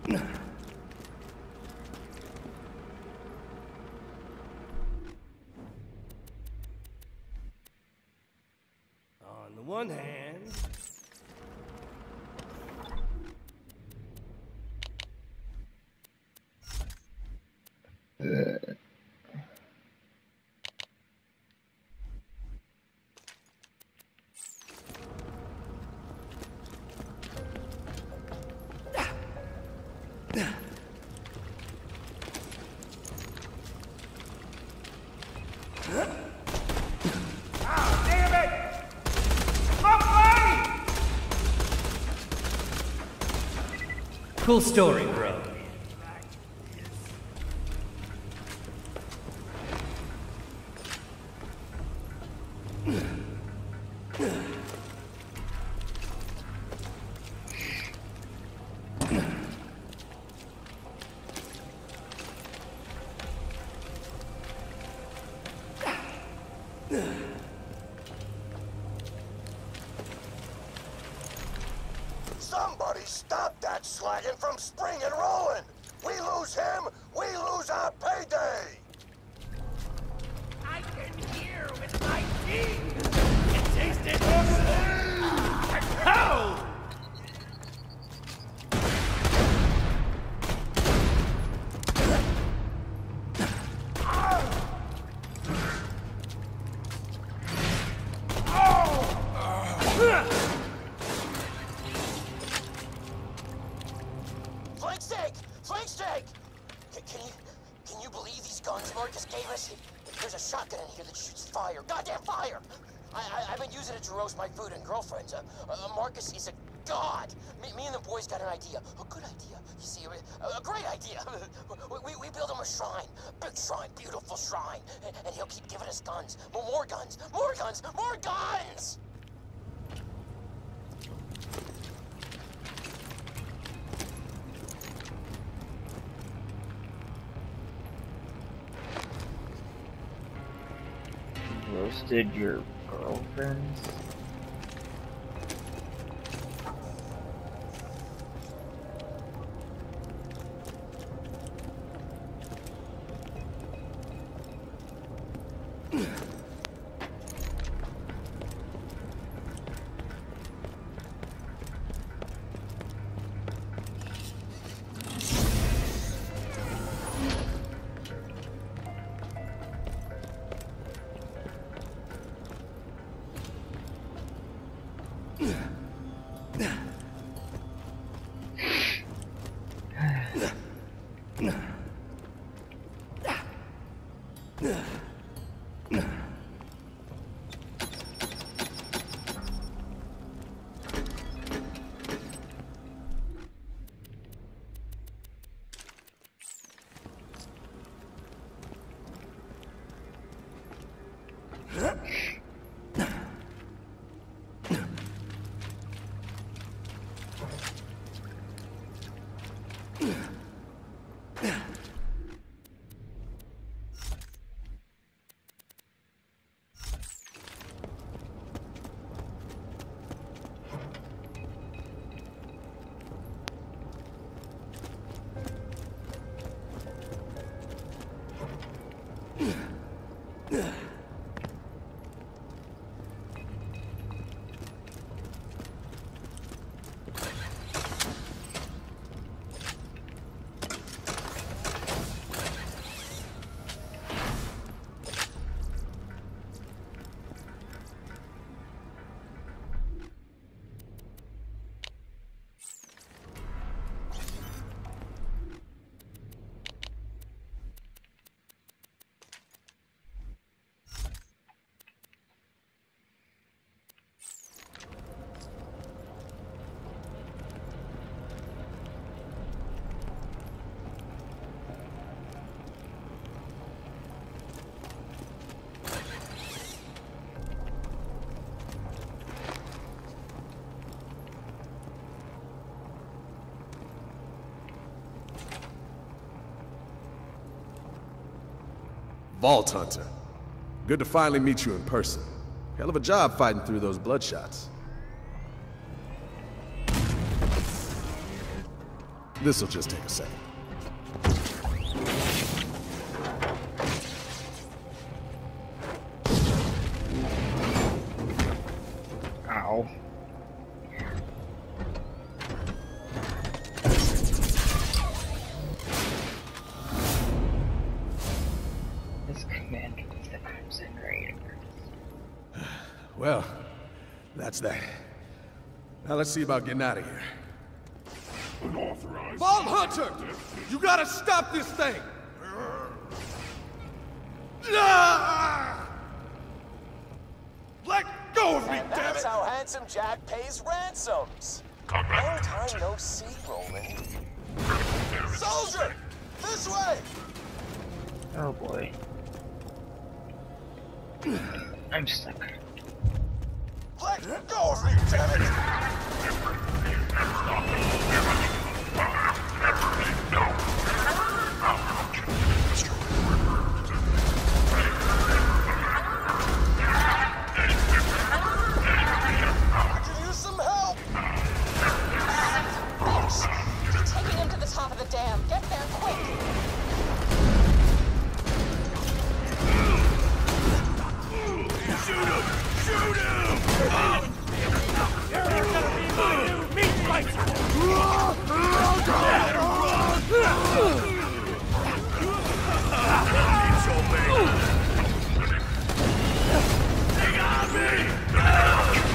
On the one hand, cool story, bro. Somebody stop that slagging from Spring and Roland! We lose him, we lose our payday! I can hear with my teeth! It tasted How? Flank steak! Flank steak! Can you believe these guns Marcus gave us? There's a shotgun in here that shoots fire. Goddamn fire! I've been using it to roast my food and girlfriends. Marcus is a god. Me and the boys got an idea. A good idea. You see, a great idea. We build him a shrine. Big shrine, beautiful shrine. And he'll keep giving us guns. More guns! More guns! More guns! Roasted your girlfriends? Vault Hunter. Good to finally meet you in person. Hell of a job fighting through those bloodshots. This'll just take a second. Ow. This commander is the Crimson Raiders. Well, that's that. Now let's see about getting out of here. Unauthorized. Vault Hunter! You gotta stop this thing! Ah! Let go of me, And damn that's it! how Handsome Jack pays ransoms. Long time no see, Roland. Soldier! This way! Oh boy. I'm stuck. Let go of me, damn it! I could use some help! Bitch! Be taking him to the top of the dam. Get there quick! Shoot him! Shoot him! You're gonna be my new meat fighter! They got me!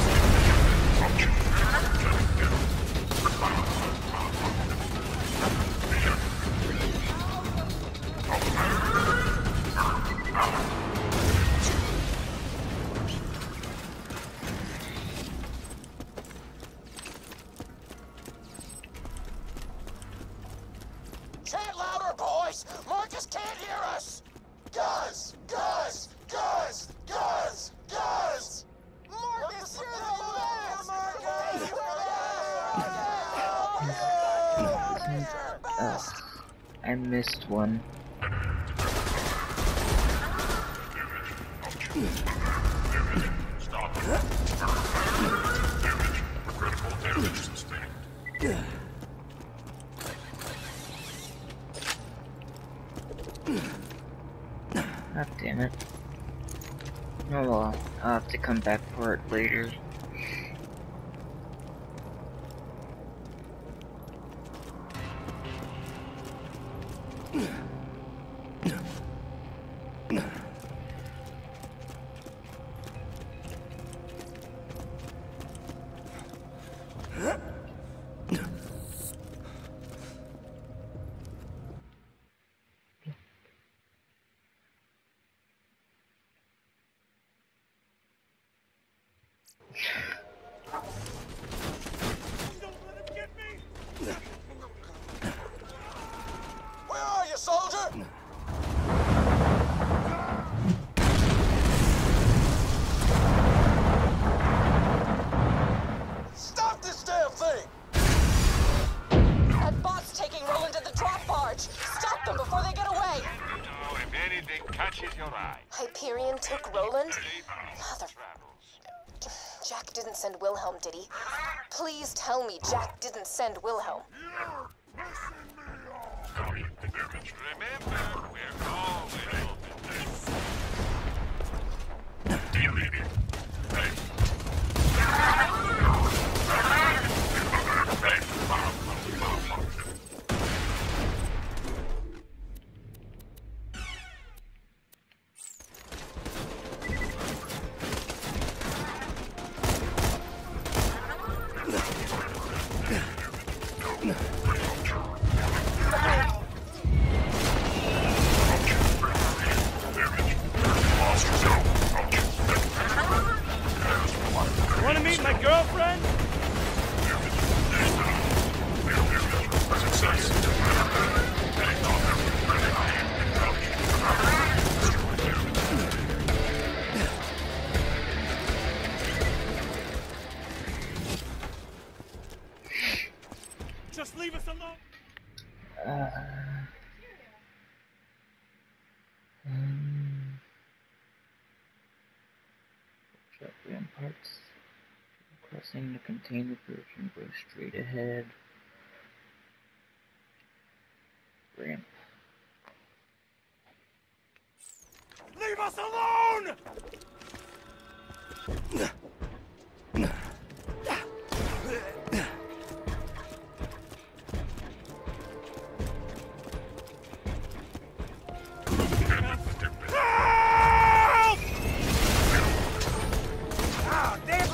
Chant louder, boys! Marcus can't hear us! Gus! Gus! Gus! Gus! Gus! Marcus, you're the best! Oh, I missed one. Stop. Critical damage sustained. God damn it. Oh well, I'll have to come back for it later. Where are you, soldier? Stop this damn thing! That bot's taking Roland to the drop barge. Stop them before they get away. Oh, if anything catches your eye. Hyperion took Roland? Mother... Jack didn't send Wilhelm, did he? Please tell me Jack didn't send Wilhelm. Remember, we're always open. Deleting. Wanna meet my girlfriend? Just leave us alone. Drop ramparts. Crossing the container bridge and go straight ahead. ramp. Leave us alone! Help! Ah, damn!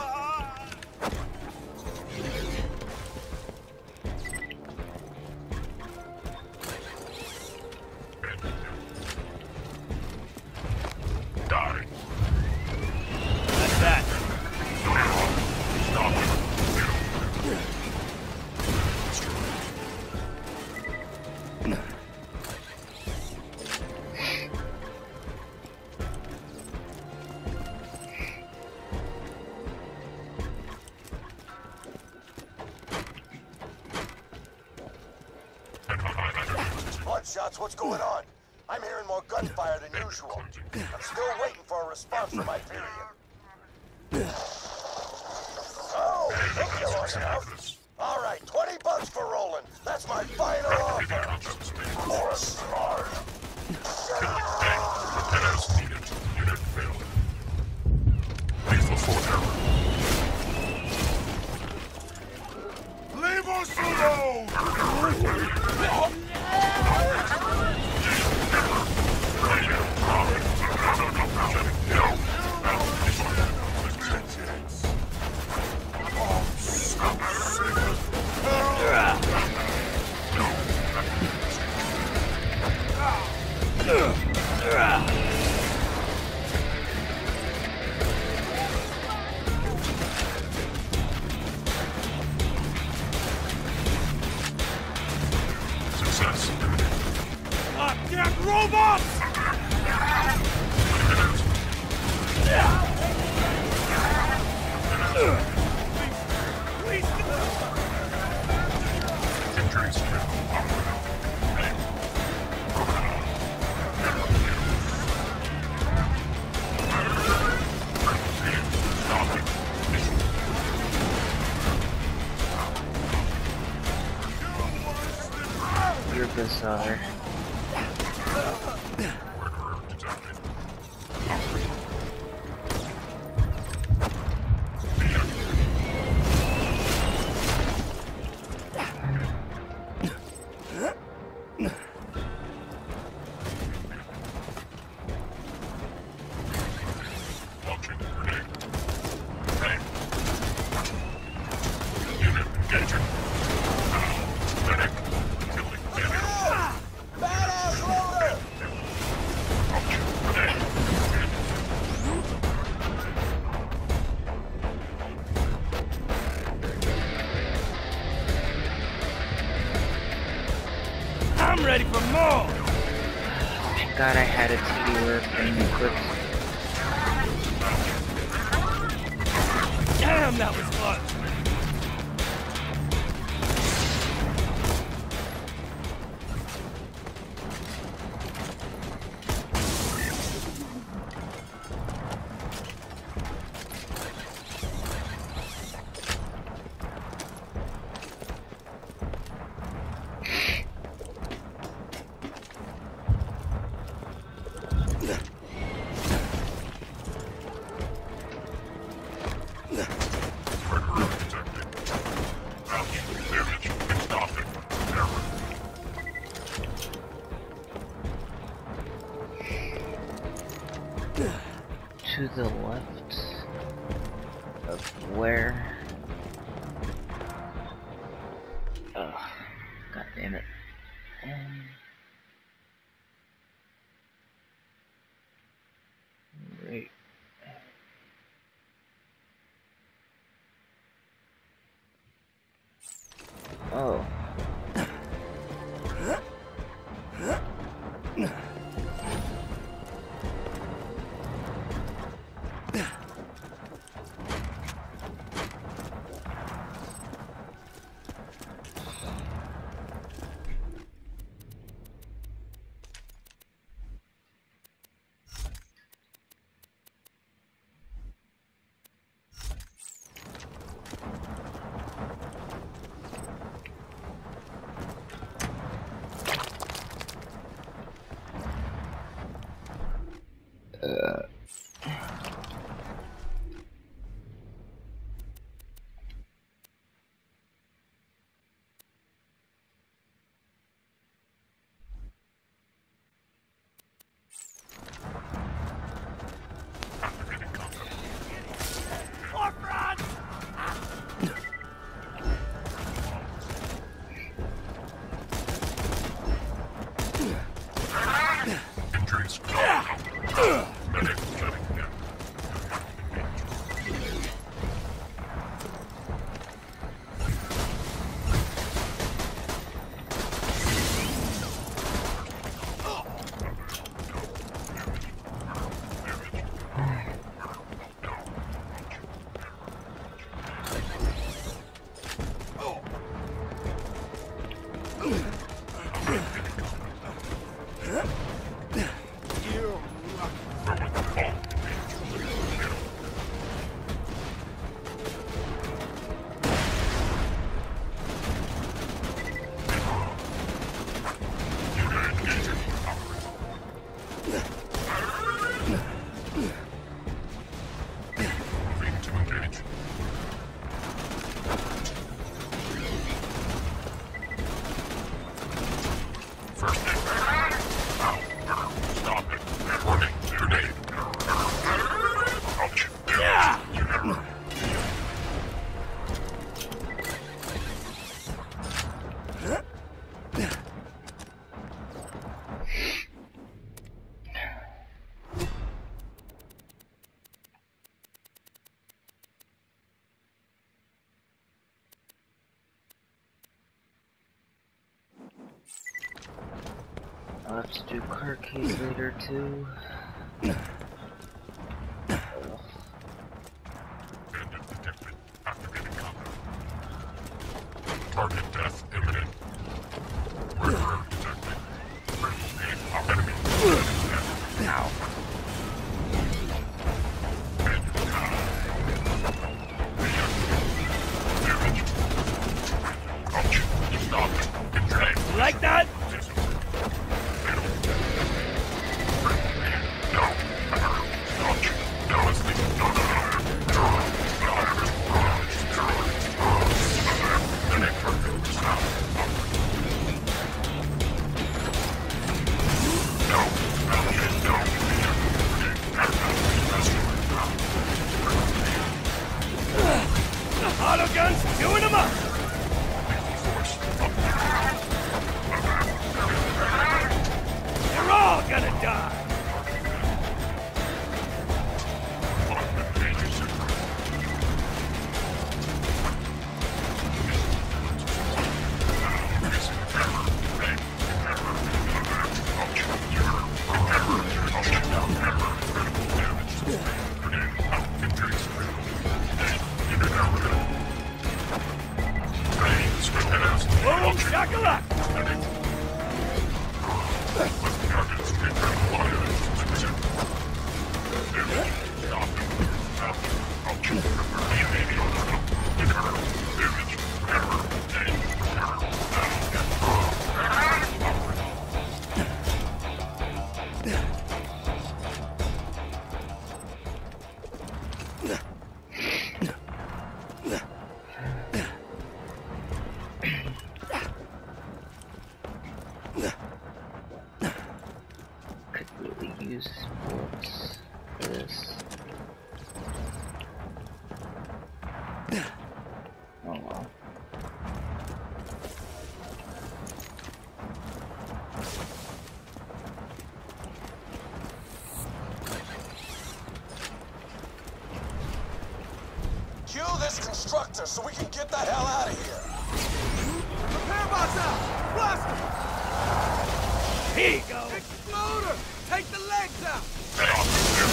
Die. That's that. Stop it. Bloodshot's what's going on? I'm hearing more gunfire than usual. I'm still waiting for a response from Hyperion. Oh, think you're long enough? All right, $20 for Roland. That's my final offer. Or smart. As needed. Unit failed. Lethal force error. Leave us alone! Success. Goddamn robots! Please, Injuries. Stop it. You're bizarre. Worker detected. Launching grenade. Grenade. Unit engaging. Medic. Killing failure. Badass loader! Launching grenade. I'm ready for more! Thank God I had a TD thing equipped. Damn, that was fun! Worker detected. Ouch. Damage. Stop it. Error. To the left of where? Oh, god damn it. Right. Oh. Injuries. Medic cutting down. I'll have to do car keys later too. Target death imminent. Murderer detected. Enemy. Ow. You like that? Autoguns doing them up! They're all gonna die! Boom, shakalaka! Could really use sports. This. Oh well. Kill this constructor so we can get the hell out of here. Prepare box out! Blast him! Here you go! Exploder! Take the legs out!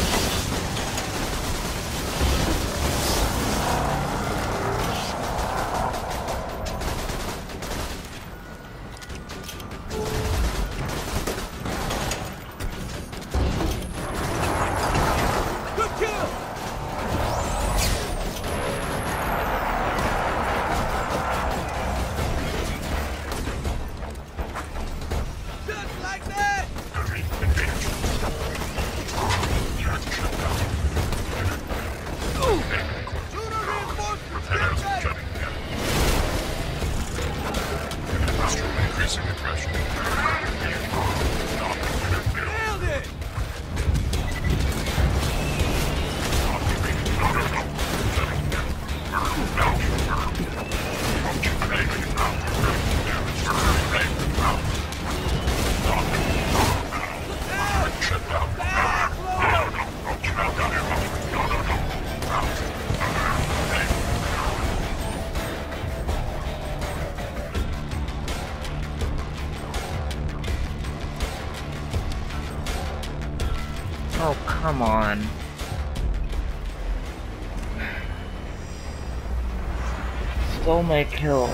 Good kill! Just like that! Oh, come on. Stole my kill.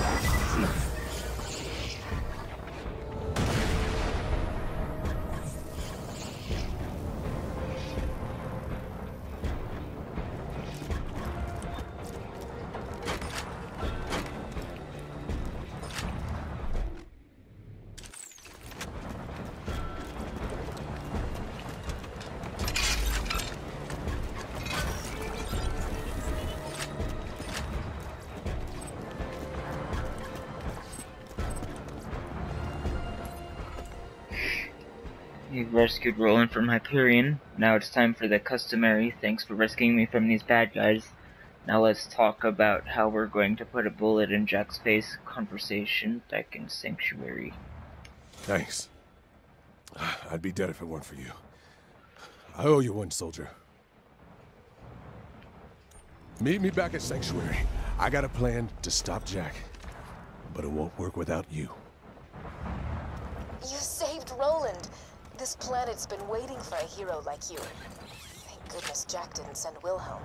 You've rescued Roland from Hyperion. Now it's time for the customary thanks for rescuing me from these bad guys. Now let's talk about how we're going to put a bullet in Jack's face. Conversation back in Sanctuary. Thanks. I'd be dead if it weren't for you. I owe you one, soldier. Meet me back at Sanctuary. I got a plan to stop Jack, but it won't work without you. You saved Roland. This planet's been waiting for a hero like you. Thank goodness Jack didn't send Wilhelm.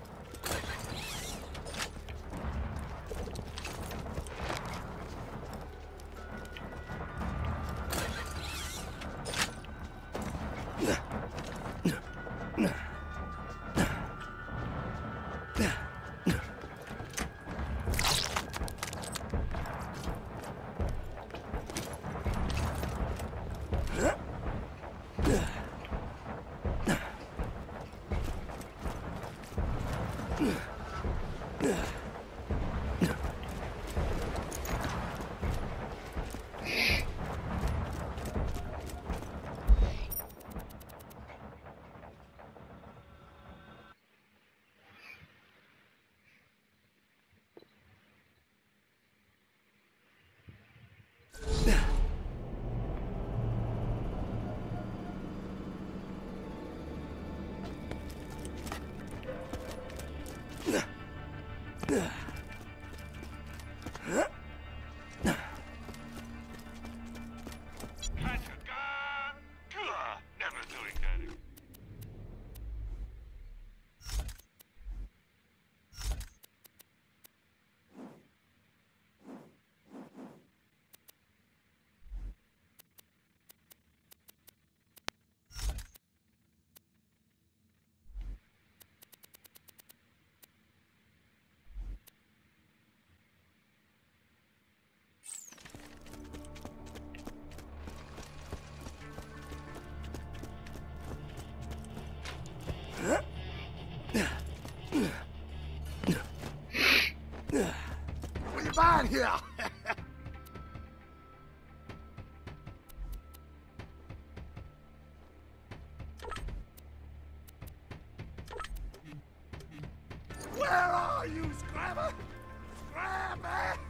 What you buying here? Where are you, Scrabber? Scrabber!